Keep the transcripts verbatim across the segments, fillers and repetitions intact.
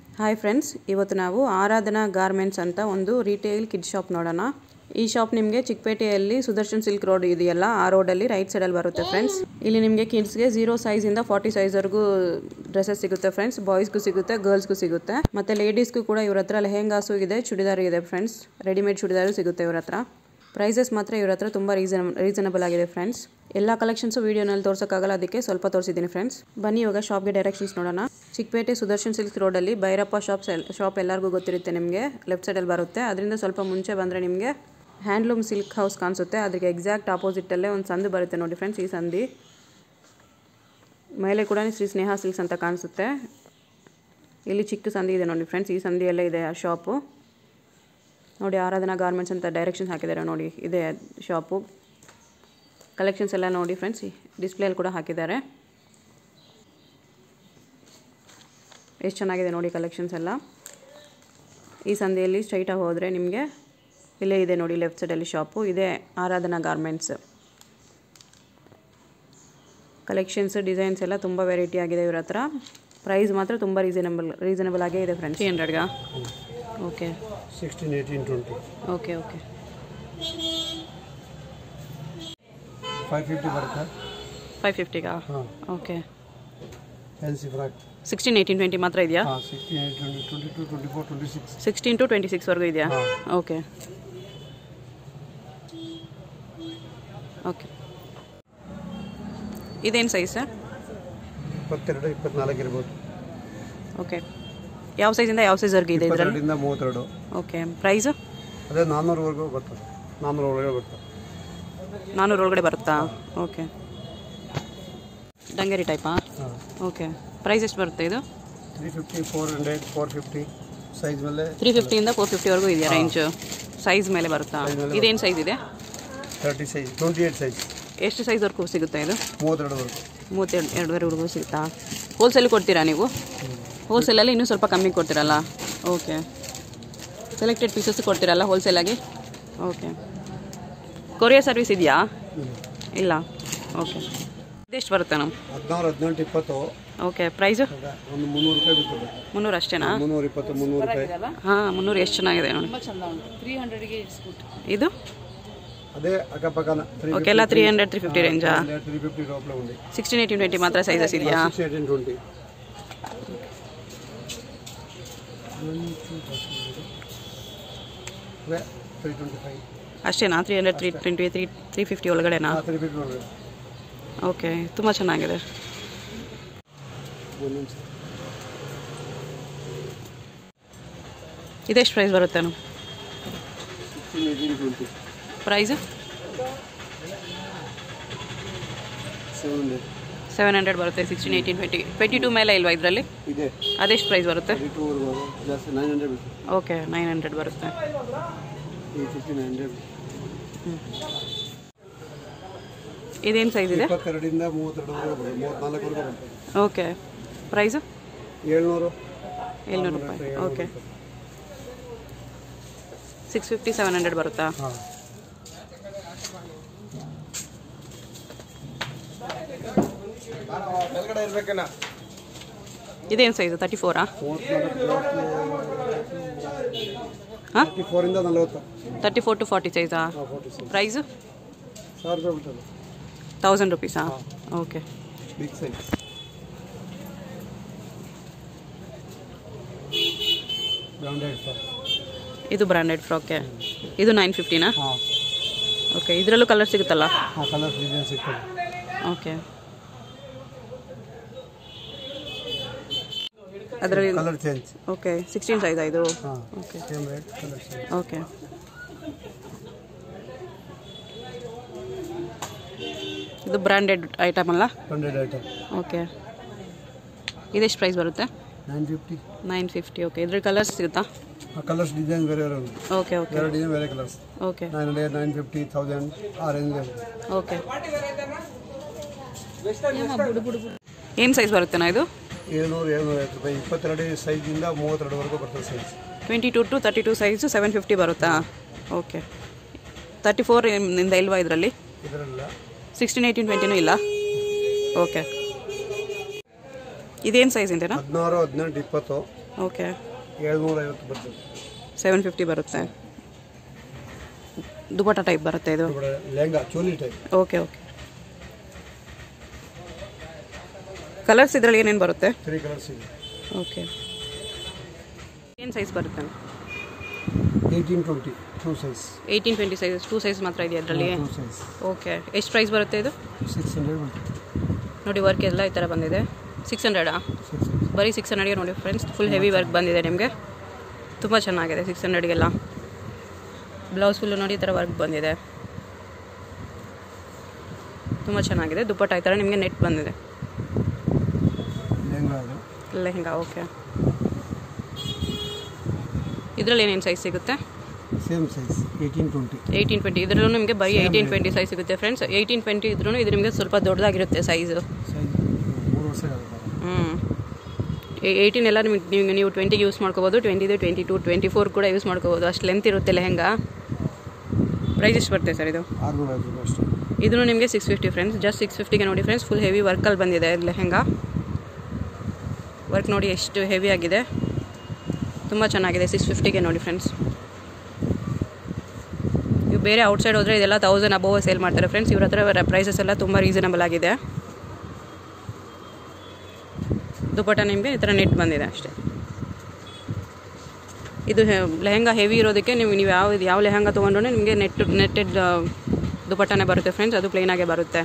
Hi friends, ಇವತ್ತು ನಾವು ಆರಾಧನಾ garments ಅಂತ ಒಂದು ರಿಟೇಲ್ ಕಿಡ್ ಶಾಪ್ ನೋಡೋಣ. ಈ ಶಾಪ್ ನಿಮಗೆ ಚಿಕ್ಕಪೇಟೆಯಲ್ಲಿ ಸುದರ್ಶನ್ ಸಿಲ್ಕ್ ರೋಡ್ ಇದೆಯಲ್ಲ, ಆ ರೋಡಲ್ಲಿ ರೈಟ್ ಸೈಡಲ್ಲಿ ಬರುತ್ತೆ ಫ್ರೆಂಡ್ಸ್. ಇಲ್ಲಿ ನಿಮಗೆ ಕಿಡ್ಸ್ಗೆ ಜೀರೋ ಸೈಜಿಂದ ಫಾರ್ಟಿ ಸೈಜ್ವರೆಗೂ ಡ್ರೆಸ್ಸಸ್ ಸಿಗುತ್ತೆ ಫ್ರೆಂಡ್ಸ್. ಬಾಯ್ಸ್ಗೂ ಸಿಗುತ್ತೆ, ಗರ್ಲ್ಸ್ಗೂ ಸಿಗುತ್ತೆ. ಮತ್ತು ಲೇಡೀಸ್ಗೂ ಕೂಡ ಇವ್ರ ಹತ್ರ ಲೆಹೆಂಗಾಸು ಇದೆ, ಚೂಡಿದಾರ್ ಇದೆ ಫ್ರೆಂಡ್ಸ್. ರೆಡಿಮೇಡ್ ಚೂಡಿದಾರು ಸಿಗುತ್ತೆ ಇವ್ರ ಹತ್ರ. ಪ್ರೈಸಸ್ ಮಾತ್ರ ಇವ್ರ ಹತ್ರ ತುಂಬ ರೀಸನ್ ರೀಸನಬಲ್ ಆಗಿದೆ ಫ್ರೆಂಡ್ಸ್. ಎಲ್ಲ ಕಲೆಕ್ಷನ್ಸು ವೀಡಿಯೋನಲ್ಲಿ ತೋರ್ಸೋಕ್ಕಾಗಲ್ಲ, ಅದಕ್ಕೆ ಸ್ವಲ್ಪ ತೋರಿಸಿದ್ದೀನಿ ಫ್ರೆಂಡ್ಸ್. ಬನ್ನಿ ಇವಾಗ ಶಾಪ್ಗೆ ಡೈರೆಕ್ಷನ್ಸ್ ನೋಡೋಣ. ಚಿಕ್ಕಪೇಟೆ ಸುದರ್ಶನ್ ಸಿಲ್ಕ್ ರೋಡಲ್ಲಿ ಭೈರಪ್ಪ ಶಾಪ್ಸ್ ಶಾಪ್ ಎಲ್ಲರಿಗೂ ಗೊತ್ತಿರುತ್ತೆ ನಿಮಗೆ, ಲೆಫ್ಟ್ ಸೈಡಲ್ಲಿ ಬರುತ್ತೆ. ಅದರಿಂದ ಸ್ವಲ್ಪ ಮುಂಚೆ ಬಂದರೆ ನಿಮಗೆ ಹ್ಯಾಂಡ್ಲೂಮ್ ಸಿಲ್ಕ್ ಹೌಸ್ ಕಾಣಿಸುತ್ತೆ. ಅದಕ್ಕೆ ಎಕ್ಸಾಕ್ಟ್ ಆಪೋಸಿಟಲ್ಲೇ ಒಂದು ಸಂದು ಬರುತ್ತೆ ನೋಡಿ ಫ್ರೆಂಡ್ಸ್. ಈ ಸಂದಿ ಮೇಲೆ ಕೂಡ ಶ್ರೀ ಸ್ನೇಹ ಸಿಲ್ಕ್ಸ್ ಅಂತ ಕಾಣಿಸುತ್ತೆ. ಇಲ್ಲಿ ಚಿಕ್ಕ ಸಂದಿ ಇದೆ ನೋಡಿ ಫ್ರೆಂಡ್ಸ್. ಈ ಸಂದಿಯಲ್ಲೇ ಇದೆ ಆ ಶಾಪು ನೋಡಿ. ಆರಾಧನಾ ಗಾರ್ಮೆಂಟ್ಸ್ ಅಂತ ಡೈರೆಕ್ಷನ್ಸ್ ಹಾಕಿದ್ದಾರೆ ನೋಡಿ, ಇದೆ ಶಾಪು. ಕಲೆಕ್ಷನ್ಸ್ ಎಲ್ಲ ನೋಡಿ ಫ್ರೆಂಡ್ಸ್, ಡಿಸ್ಪ್ಲೇಯಲ್ಲಿ ಕೂಡ ಹಾಕಿದ್ದಾರೆ. ಎಷ್ಟು ಚೆನ್ನಾಗಿದೆ ನೋಡಿ ಕಲೆಕ್ಷನ್ಸ್ ಎಲ್ಲ. ಈ ಸಂದಿಯಲ್ಲಿ ಸ್ಟ್ರೈಟಾಗಿ ಹೋದರೆ ನಿಮಗೆ ಇಲ್ಲೇ ಇದೆ ನೋಡಿ, ಲೆಫ್ಟ್ ಸೈಡಲ್ಲಿ ಶಾಪು ಇದೆ ಆರಾಧನಾ ಗಾರ್ಮೆಂಟ್ಸ್. ಕಲೆಕ್ಷನ್ಸ್ ಡಿಸೈನ್ಸ್ ಎಲ್ಲ ತುಂಬ ವೆರೈಟಿ ಆಗಿದೆ ಇವ್ರ ಹತ್ರ. ಪ್ರೈಸ್ ಮಾತ್ರ ತುಂಬ ರೀಸನಬಲ್ ರೀಸನಬಲ್ ಆಗೇ ಇದೆ ಫ್ರೆಂಡ್ಸ್. ತ್ರೀ ಹಂಡ್ರೆಡ್ಗಾ? Okay, sixteen eighteen twenty. Okay okay five fifty ಬರುತ್ತೆ. ಫೈವ್ ಫಿಫ್ಟಿಗಾ? ಹಾಂ, ಓಕೆ. Fancy frock sixteen eighteen twenty ಮಾತ್ರ ಇದೆಯಾ? ಹಾಂ, sixteen eight twenty twenty two twenty four twenty six sixteen to twenty ಸಿಕ್ಸ್ವರೆಗೂ ಇದೆಯಾ? Okay okay. ಇದೇನು ಸೈಜ್ ಸರ್? ಇಪ್ಪತ್ತೆರಡು ಇಪ್ಪತ್ನಾಲ್ಕು ಇರ್ಬೋದು. ಓಕೆ. ಯಾವ ಸೈಜಿಂದ ಯಾವ ಸೈಜ್ವರೆಗೂ ಇದೆ ಇದರಲ್ಲಿ? ಇಪ್ಪತ್ತೆರಡರಿಂದ ಮೂವತ್ತೆರಡು. ಓಕೆ. ಪ್ರೈಸು? ಅದೇ ನಾನ್ನೂರವರೆಗೂ ಬರ್ತದೆ. ನಾನ್ನೂರ ಒಳಗಡೆ ಬರ್ತದೆ. ನಾನ್ನೂರು ಒಳಗಡೆ ಬರುತ್ತಾ? ಓಕೆ. ಡಂಗೇರಿ ಟೈಪಾ? ಹಾಂ. ಓಕೆ. ಪ್ರೈಸ್ ಎಷ್ಟು ಬರುತ್ತೆ ಇದು? Three fifty four hundred four fifty size ಮೇಲೆ. ತ್ರೀ ಫಿಫ್ಟಿಯಿಂದ ಫೋರ್ ಫಿಫ್ಟಿವರೆಗೂ ಇದೆಯಾ ರೇಂಜು? ಸೈಜ್ ಮೇಲೆ ಬರುತ್ತಾ? ಇದೇನು ಸೈಜ್ ಇದೆ? Thirty size, twenty eight size. ಎಷ್ಟು ಸೈಜ್ವರೆಗೂ ಸಿಗುತ್ತೆ ಇದು? ಮೂವತ್ತೆರಡುವರೆಗೂ. ಮೂವತ್ತೆರಡು ಎರಡುವರೆವರೆಗೂ ಸಿಗುತ್ತಾ? ಹೋಲ್ಸೇಲ್ ಕೊಡ್ತೀರಾ ನೀವು? ಹೋಲ್ಸೇಲಲ್ಲಿ ಇನ್ನೂ ಸ್ವಲ್ಪ ಕಮ್ಮಿ ಕೊಡ್ತೀರಲ್ಲ? ಓಕೆ. ಸೆಲೆಕ್ಟೆಡ್ ಪೀಸಸ್ ಕೊಡ್ತೀರಲ್ಲ ಹೋಲ್ಸೇಲಾಗಿ? ಓಕೆ. ಕೊರಿಯರ್ ಸರ್ವಿಸ್ ಇದೆಯಾ? ಇಲ್ಲ. ಓಕೆ. ಇದೆಷ್ಟು ಬರುತ್ತೆ ನಾವು? ಹದಿನಾರು ಹದಿನೆಂಟು ಇಪ್ಪತ್ತು. ಓಕೆ. ಪ್ರೈಸು? ಒಂದು ಮುನ್ನೂರು ರೂಪಾಯಿ ಬಿಡ್ತದೆ. ಮುನ್ನೂರು ಅಷ್ಟೇನಾ? ಮುನ್ನೂರ ಇಪ್ಪತ್ತು ಮುನ್ನೂರು ರೂಪಾಯಿ. ಹಾಂ, ಮುನ್ನೂರು ಎಷ್ಟು ಚೆನ್ನಾಗಿದೆ ನೋಡಿ. ತ್ರೀ ಹಂಡ್ರೆಡ್ಗೆ ಇದು ಅದೇ ಅಕ್ಕಪಕ್ಕನ. ಓಕೆ. ಎಲ್ಲ ತ್ರೀ ಹಂಡ್ರೆಡ್ ತ್ರೀ ಫಿಫ್ಟಿ ರೇಂಜಾ? ತ್ರೀ ಫಿಫ್ಟಿ ಟಾಪ್ಲೆ ఉంది. ಸಿಕ್ಸ್ಟೀನ್ ಏಯ್ಟೀನ್ ಟ್ವೆಂಟಿ ಮಾತ್ರ ಸೈಜಸ್ ಇದೆಯಾ? Sixteen eighteen twenty. Three twenty five ಅಷ್ಟೇನಾ? Three hundred three twenty three three fifty ಒಳಗಡೆನಾ? ತ್ರೀ ಫಿಫ್ಟಿ ಒಳಗಡೆ. ಓಕೆ. ತುಂಬ ಚೆನ್ನಾಗಿದೆ. ಇದೆಷ್ಟು ಪ್ರೈಸ್ ಬರುತ್ತೆ ನಾವು? Sixteen eighteen twenty. Price? Seven hundred. Seven hundred ಬರುತ್ತೆ. Sixteen eighteen twenty twenty two ಮೇಲೆ ಇಲ್ವಾ ಇದರಲ್ಲಿ? ಇದೆ. ಅದೆಷ್ಟು ಪ್ರೈಸ್ ಬರುತ್ತೆ? ಜಾಸ್ತಿ nine hundred. Okay, nine hundred ಬರುತ್ತೆ. Fifty nine hundred. ಇದೇನು ಸೈಜ್ ಇದೆ? ಇಪ್ಪತ್ತೆರಡರಿಂದ ಮೂವತ್ತೆರಡುವರೆಗೂ ಬರುತ್ತೆ, ಮೂವತ್ತ್ನಾಲ್ಕುವರೆಗೂ ಬರುತ್ತೆ. ಓಕೆ. ಪ್ರೈಸು? ಏಳ್ನೂರು ಏಳ್ನೂರು ರೂಪಾಯಿ. Okay. Six fifty seven hundred ಬರುತ್ತಾ? ಹಾಂ. ಇದೇನು ಸೈಜು? ತರ್ಟಿ ಫೋರಾ? ಹಾಂ, ತರ್ಟಿ ಫೋರಿಂದ ನಲವತ್ತು. ತರ್ಟಿ ಫೋರ್ ಟು ಫಾರ್ಟಿ ಸೈಜಾ? ಪ್ರೈಸು? ಸಾವಿರ ರೂಪಾಯಿ ಬಿಟ್ಟಲ್ಲ. ತೌಸಂಡ್ ರುಪೀಸಾ? Okay. Big size. Branded frock. ಇದು ಬ್ರಾಂಡೆಡ್ ಫ್ರಾಕೆ. ಇದು ನೈನ್ ಫಿಫ್ಟಿನಾ? ಹಾಂ. ಓಕೆ. ಇದರಲ್ಲೂ ಕಲರ್ ಸಿಗುತ್ತಲ್ಲ? ಹಾಂ, ಕಲರ್ ಡಿಸೈನ್ ಸಿಗ್ತದೆ. ಓಕೆ. ಅದರಲ್ಲಿ ಕಲರ್ ಚೇಂಜ್. ಓಕೆ. ಸಿಕ್ಸ್ಟೀನ್ ಸೈಜಾ ಇದು? ಹಾಂ. Okay. Same rate, colour change. Okay. ಇದು ಬ್ರ್ಯಾಂಡೆಡ್ ಐಟಮ್ ಅಲ್ಲ? Branded item. ಓಕೆ. ಇದೆಷ್ಟು ಪ್ರೈಸ್ ಬರುತ್ತೆ? Nine fifty. Nine fifty. Okay. ಇದ್ರ ಕಲರ್ಸ್ ಸಿಗುತ್ತಾ? ಕಲರ್ಸ್ ಡಿಸೈನ್ ಬೇರೆ ಬೇರೆ ಉಂಟು. Okay okay. ಬೇರೆ ಡಿಸೈನ್ ಬೇರೆ colours. Okay. Nine hundred nine fifty thousand ಆ ರೇಂಜ್. ಓಕೆ. ಏನು ಸೈಜ್ ಬರುತ್ತೆನಾ ಇದು? ಏಳ್ನೂರು ಏಳ್ನೂರ ಐವತ್ತು ರೂಪಾಯಿ. ಇಪ್ಪತ್ತೆರಡು ಸೈಜಿಂದ ಮೂವತ್ತೆರಡುವರೆಗೂ ಬರ್ತದೆ size. Twenty two to thirty two size seven fifty ಬರುತ್ತಾ? ಓಕೆ. ತರ್ಟಿ ಫೋರ್ ಇಂದ ಇಲ್ವಾ ಇದರಲ್ಲಿ? ಇದರಲ್ಲ. ಸಿಕ್ಸ್ಟೀನ್ ಏಯ್ಟೀನ್ ಟ್ವೆಂಟಿನೂ ಇಲ್ಲ? ಓಕೆ. ಇದೇನು ಸೈಜ್ ಇಂದೇನಾ? ಹದಿನಾರು ಹದಿನೆಂಟು ಇಪ್ಪತ್ತು ಓಕೆ ಏಳ್ನೂರ ಐವತ್ತು ಬರ್ತದೆ. ಸೆವೆನ್ ಫಿಫ್ಟಿ ಬರುತ್ತೆ. ದುಪಟ್ಟ ಟೈಪ್ ಬರುತ್ತೆ ಇದು. Lehenga choli type. Okay okay. Colours ಇದರಲ್ಲಿ ಏನೇನು ಬರುತ್ತೆ? ತ್ರೀ ಕಲರ್ಸ್ ಇದೆ. ಓಕೆ. ಏನು ಸೈಜ್ ಬರುತ್ತೆ? Eighteen twenty two size. Eighteen twenty size two size ಮಾತ್ರ ಇದೆಯಾ ಅದರಲ್ಲಿ? Two size. ಓಕೆ. ಎಷ್ಟು ಪ್ರೈಸ್ ಬರುತ್ತೆ ಇದು? ಸಿಕ್ಸ್ ಹಂಡ್ರೆಡ್ ಬರ್ತದೆ. ನೋಡಿ ವರ್ಕ್ ಎಲ್ಲ ಈ ಥರ ಬಂದಿದೆ. ಸಿಕ್ಸ್ ಹಂಡ್ರೆಡಾ? ಬರೀ ಸಿಕ್ಸ್ ಹಂಡ್ರೆಡ್ಗೆ ನೋಡಿ ಫ್ರೆಂಡ್ಸ್, ಫುಲ್ ಹೆವಿ ವರ್ಕ್ ಬಂದಿದೆ ನಿಮಗೆ. ತುಂಬ ಚೆನ್ನಾಗಿದೆ ಸಿಕ್ಸ್ ಹಂಡ್ರೆಡ್ಗೆಲ್ಲ. ಬ್ಲೌಸ್ ಫುಲ್ಲು ನೋಡಿ ಈ ಥರ ವರ್ಕ್ ಬಂದಿದೆ, ತುಂಬ ಚೆನ್ನಾಗಿದೆ. ದುಪ್ಪಟ್ಟ ಈ ಥರ ನಿಮಗೆ ನೆಟ್ ಬಂದಿದೆ. ಲೆಹಂಗಾ. ಓಕೆ. ಇದರಲ್ಲಿ ಏನೇನು ಸೈಜ್ ಸಿಗುತ್ತೆ? Same size eighteen twenty. Eighteen twenty ಇದರಲ್ಲೂ ನಿಮಗೆ ಬರೀ ಏಯ್ಟೀನ್ ಟ್ವೆಂಟಿ ಸೈಜ್ ಸಿಗುತ್ತೆ ಫ್ರೆಂಡ್ಸ್. ಏಯ್ಟೀನ್ ಟ್ವೆಂಟಿ ಇದ್ರೂ ಇದು ನಿಮಗೆ ಸ್ವಲ್ಪ ದೊಡ್ಡದಾಗಿರುತ್ತೆ ಸೈಜು. ಹ್ಞೂ. ಏಯ್ಟೀನ್ ಎಲ್ಲ ನಿಮಗೆ ನೀವು ನೀವು ಟ್ವೆಂಟಿಗೆ ಯೂಸ್ ಮಾಡ್ಕೋಬೋದು. ಟ್ವೆಂಟಿದು ಟ್ವೆಂಟಿ ಟು ಟ್ವೆಂಟಿ ಫೋರ್ ಕೂಡ ಯೂಸ್ ಮಾಡ್ಕೋಬೋದು. ಅಷ್ಟು ಲೆಂತ್ ಇರುತ್ತೆ ಲೆಹಂಗಾ. ಪ್ರೈಸ್ ಎಷ್ಟು ಬರುತ್ತೆ ಸರ್ ಇದು? ಇದನ್ನು ನಿಮಗೆ six fifty friends. Just six ಫಿಫ್ಟಿಗೆ ನೋಡಿ ಫ್ರೆಂಡ್ಸ್, ಫುಲ್ ಹೆವಿ ವರ್ಕಲ್ಲಿ ಬಂದಿದೆ ಲೆಹಂಗಾ. ವರ್ಕ್ ನೋಡಿ ಎಷ್ಟು ಹೆವಿ ಆಗಿದೆ, ತುಂಬ ಚೆನ್ನಾಗಿದೆ. ಸಿಕ್ಸ್ ಫಿಫ್ಟಿಗೆ ನೋಡಿ ಫ್ರೆಂಡ್ಸ್. ನೀವು ಬೇರೆ ಔಟ್ಸೈಡ್ ಹೋದರೆ ಇದೆಲ್ಲ ತೌಸಂಡ್ ಅಬೋವ್ ಸೇಲ್ ಮಾಡ್ತಾರೆ ಫ್ರೆಂಡ್ಸ್. ಇವ್ರ ಹತ್ರ ಪ್ರೈಸಸ್ ಎಲ್ಲ ತುಂಬ ರೀಸನಬಲ್ ಆಗಿದೆ. ದುಪಟ್ಟ ನಿಮಗೆ ಈ ಥರ ನೆಟ್ ಬಂದಿದೆ ಅಷ್ಟೇ. ಇದು ಲೆಹಂಗಾ ಹೆವಿ ಇರೋದಕ್ಕೆ ನೀವು ನೀವು ಯಾವ ಯಾವ ಲೆಹಂಗಾ ತೊಗೊಂಡ್ರೂ ನಿಮಗೆ ನೆಟ್ ನೆಟ್ಟೆಡ್ ದುಪಟ್ಟನೇ ಬರುತ್ತೆ ಫ್ರೆಂಡ್ಸ್. ಅದು ಪ್ಲೇನಾಗೆ ಬರುತ್ತೆ.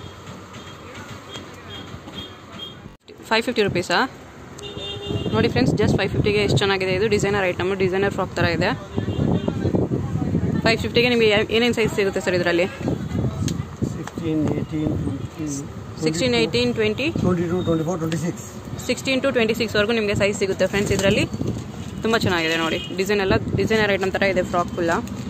ಫೈವ್ ಫಿಫ್ಟಿ ರುಪೀಸಾ? ನೋಡಿ ಫ್ರೆಂಡ್ಸ್, ಜಸ್ಟ್ ಫೈವ್ ಫಿಫ್ಟಿಗೆ ಎಷ್ಟು ಚೆನ್ನಾಗಿದೆ. ಇದು ಡಿಸೈನರ್ ಐಟಮ್, ಡಿಸೈನರ್ ಫ್ರಾಕ್ ಥರ ಇದೆ. ಫೈವ್ ಫಿಫ್ಟಿಗೆ ನಿಮಗೆ ಏನೇನು ಸೈಜ್ ಸಿಗುತ್ತೆ ಸರ್ ಇದರಲ್ಲಿ? Sixteen eighteen twenty sixteen to twenty ಸಿಕ್ಸ್ವರೆಗೂ ನಿಮಗೆ ಸೈಜ್ ಸಿಗುತ್ತೆ ಫ್ರೆಂಡ್ಸ್ ಇದರಲ್ಲಿ. ತುಂಬ ಚೆನ್ನಾಗಿದೆ ನೋಡಿ. ಡಿಸೈನ್ ಎಲ್ಲ ಡಿಸೈನರ್ ಐಟಮ್ ಥರ ಇದೆ ಫ್ರಾಕ್ ಫುಲ್ಲ.